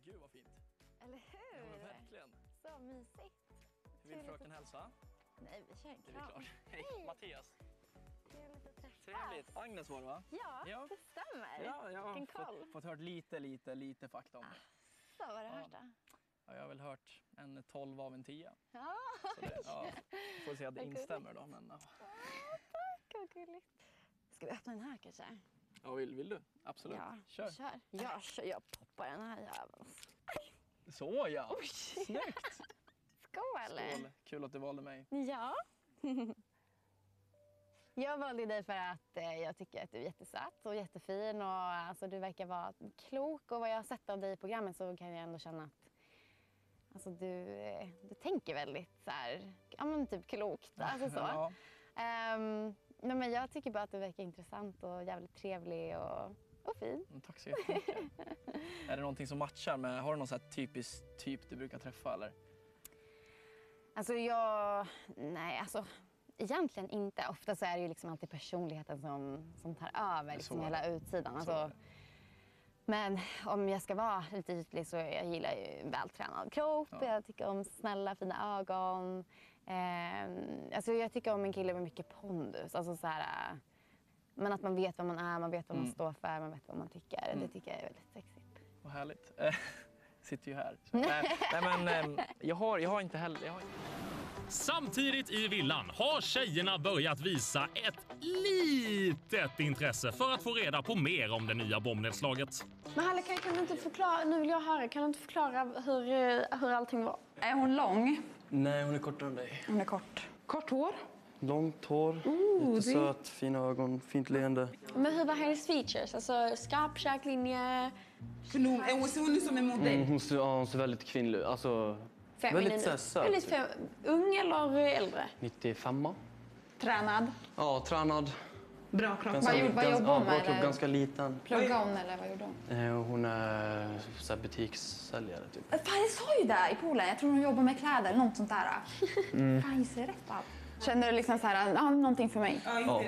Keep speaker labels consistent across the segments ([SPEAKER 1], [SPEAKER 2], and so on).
[SPEAKER 1] gud vad fint.
[SPEAKER 2] Eller hur?
[SPEAKER 1] Ja, men verkligen.
[SPEAKER 2] Så mysigt.
[SPEAKER 1] Vill fröken hälsa?
[SPEAKER 2] Nej, vi kör en
[SPEAKER 1] Det är
[SPEAKER 2] kram.
[SPEAKER 1] klart. Hej, Mattias.
[SPEAKER 2] Trevligt att träffas.
[SPEAKER 1] Trevligt. Agnes var det, va?
[SPEAKER 2] Ja, det stämmer.
[SPEAKER 1] Ja, jag har
[SPEAKER 2] Vilken koll.
[SPEAKER 1] fått hört lite fakta om det.
[SPEAKER 2] Så, vad har du hört då?
[SPEAKER 1] Ja, jag har väl hört en 12 av en 10.
[SPEAKER 2] Ja,
[SPEAKER 1] Så det, ja, får se att det
[SPEAKER 2] Vad
[SPEAKER 1] instämmer då. Men, ja.
[SPEAKER 2] tack, vad gulligt. Ska vi öppna den här kanske?
[SPEAKER 1] Ja, vill du? Absolut.
[SPEAKER 2] Ja,
[SPEAKER 1] Kör.
[SPEAKER 2] Jag poppar den här jäveln.
[SPEAKER 1] Så ja, snyggt.
[SPEAKER 2] Skål!
[SPEAKER 1] Skål. Kul att du valde mig.
[SPEAKER 2] Ja. Jag valde dig för att jag tycker att du är jättesöt och jättefin och alltså, du verkar vara klok och vad jag har sett av dig i programmet så kan jag ändå känna att alltså, du tänker väldigt så här, ja men typ klokt, alltså så.
[SPEAKER 1] Ja.
[SPEAKER 2] Nej, men jag tycker bara att du verkar intressant och jävligt trevlig och fin.
[SPEAKER 1] Tack så jättemycket. Är det någonting som matchar med, har du någon så här typisk typ du brukar träffa eller?
[SPEAKER 2] Alltså nej alltså egentligen inte. Ofta så är det ju liksom alltid personligheten som tar över liksom hela utsidan. Alltså, men om jag ska vara lite ytlig så jag gillar ju en vältränad kropp. Ja. Jag tycker om snälla, fina ögon. Alltså jag tycker om en kille med mycket pondus. Alltså så här, men att man vet vad man är, man vet vad man står för, man vet vad man tycker. Det tycker jag är väldigt sexigt.
[SPEAKER 1] Vad härligt. Sitter ju här. Nej men jag har inte heller...
[SPEAKER 3] Samtidigt i villan har tjejerna börjat visa ett litet intresse för att få reda på mer om det nya bombnedslaget.
[SPEAKER 4] Men Halle, kan du inte förklara, nu vill jag höra, kan du inte förklara hur allting var?
[SPEAKER 5] Är hon lång?
[SPEAKER 1] Nej, hon är kortare än dig.
[SPEAKER 5] Hon är kort.
[SPEAKER 4] Kort hår?
[SPEAKER 6] Långt hår, lite söt, fina ögon, fint leende.
[SPEAKER 4] Men hur var hennes features? Alltså skarp käklinje?
[SPEAKER 5] Ser hon ut som en modell?
[SPEAKER 6] Hon ser väldigt kvinnlig ut. Alltså, väldigt söt.
[SPEAKER 4] Väldigt ung eller äldre?
[SPEAKER 6] 95.
[SPEAKER 5] Tränad?
[SPEAKER 6] Ja, tränad.
[SPEAKER 5] Bra kropp.
[SPEAKER 4] Vad jobbar hon med?
[SPEAKER 6] Ganska liten.
[SPEAKER 4] Pluggar hon eller vad gjorde hon?
[SPEAKER 6] Hon är så här, butikssäljare typ.
[SPEAKER 5] Fan, jag sa ju det i Polen. Jag tror hon jobbar med kläder eller något sånt där. Fan, jag ser rätt allt.
[SPEAKER 4] Känner du liksom så här, någonting för mig?
[SPEAKER 6] Ja.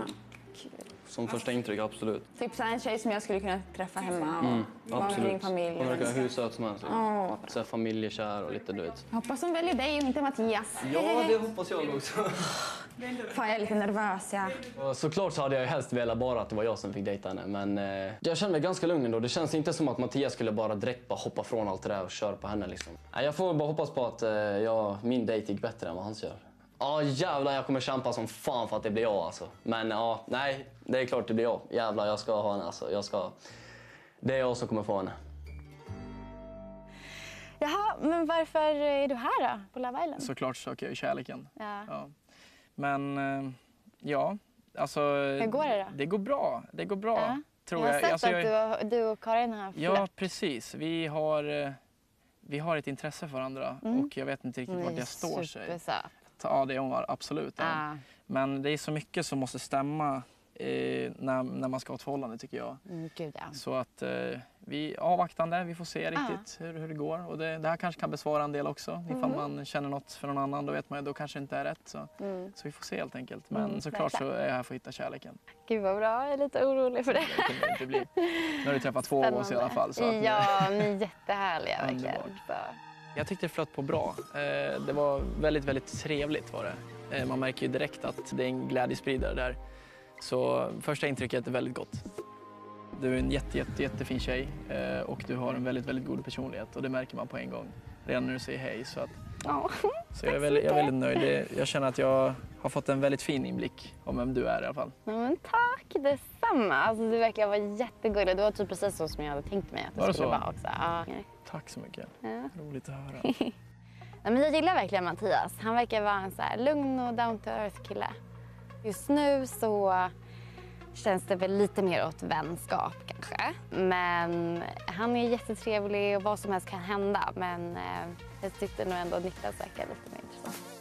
[SPEAKER 6] Som första intryck, absolut.
[SPEAKER 4] Typ så här en tjej som jag skulle kunna träffa hemma och vara med din familj.
[SPEAKER 6] Hon verkar hur söt som helst. Så här, familjekär och lite du vet.
[SPEAKER 4] Jag hoppas hon väljer dig och inte Mattias.
[SPEAKER 6] Ja, det hoppas jag också.
[SPEAKER 4] Fan, jag är lite nervös, ja.
[SPEAKER 6] Såklart så hade jag helst velat bara att det var jag som fick dejta henne. Men jag känner mig ganska lugn ändå. Det känns inte som att Mattias skulle bara direkt hoppa från allt det där och köra på henne liksom. Jag får bara hoppas på att min dejt gick bättre än vad hans gör. Ja, jävlar, jag kommer kämpa som fan för att det blir jag alltså. Men ja, nej, det är klart det blir jag. Jävlar, jag ska ha henne alltså. Det är jag som kommer få henne.
[SPEAKER 2] Jaha, men varför är du här då, på Love Island?
[SPEAKER 1] Såklart söker jag ju kärleken.
[SPEAKER 2] Ja.
[SPEAKER 1] Men ja, alltså...
[SPEAKER 2] Hur går det då?
[SPEAKER 1] Det går bra,
[SPEAKER 2] Ja.
[SPEAKER 1] tror
[SPEAKER 2] jag.
[SPEAKER 1] jag.
[SPEAKER 2] Jag har
[SPEAKER 1] Alltså,
[SPEAKER 2] sett att du och Karin har flört.
[SPEAKER 1] Ja, precis. Vi har ett intresse för varandra och jag vet inte riktigt vart jag står sig.
[SPEAKER 2] Supersöt.
[SPEAKER 1] Ja, det är hon absolut. Ja. Men det är så mycket som måste stämma när man ska ha ett förhållande tycker jag.
[SPEAKER 2] Gud, ja.
[SPEAKER 1] Så att vi avvaktande, vi får se riktigt hur det går. Och det här kanske kan besvara en del också. Ifall man känner något för någon annan, då vet man ju då kanske inte är rätt. Så vi får se helt enkelt. Men såklart så är jag här för att hitta kärleken.
[SPEAKER 2] Gud vad bra, jag är lite orolig för det.
[SPEAKER 1] Det kommer det inte bli. Nu har du träffat 2 av oss i alla fall. Så att,
[SPEAKER 2] ja, ni är jättehärliga verkligen. Så.
[SPEAKER 1] Jag tyckte det flöt på bra. Det var väldigt, väldigt trevligt var det. Man märker ju direkt att det är en glädjespridare där. Så första intrycket är väldigt gott. Du är en jättefin tjej och du har en väldigt, väldigt god personlighet och det märker man på en gång redan när du säger hej. Så jag är väldigt nöjd. Jag känner att jag har fått en väldigt fin inblick om vem du är i alla fall.
[SPEAKER 2] Ja, men tack, detsamma. Alltså, du verkar vara jättegullig. Du var typ precis så som jag hade tänkt mig att du skulle vara också. Ja.
[SPEAKER 1] Tack så mycket.
[SPEAKER 2] Ja.
[SPEAKER 1] Roligt att höra.
[SPEAKER 2] Nej, men jag gillar verkligen Mattias. Han verkar vara en så här lugn och down to earth kille. Just nu så känns det väl lite mer åt vänskap kanske. Men han är jättetrevlig och vad som helst kan hända. Men jag tyckte nog ändå att Niklas verkar lite mer intressant.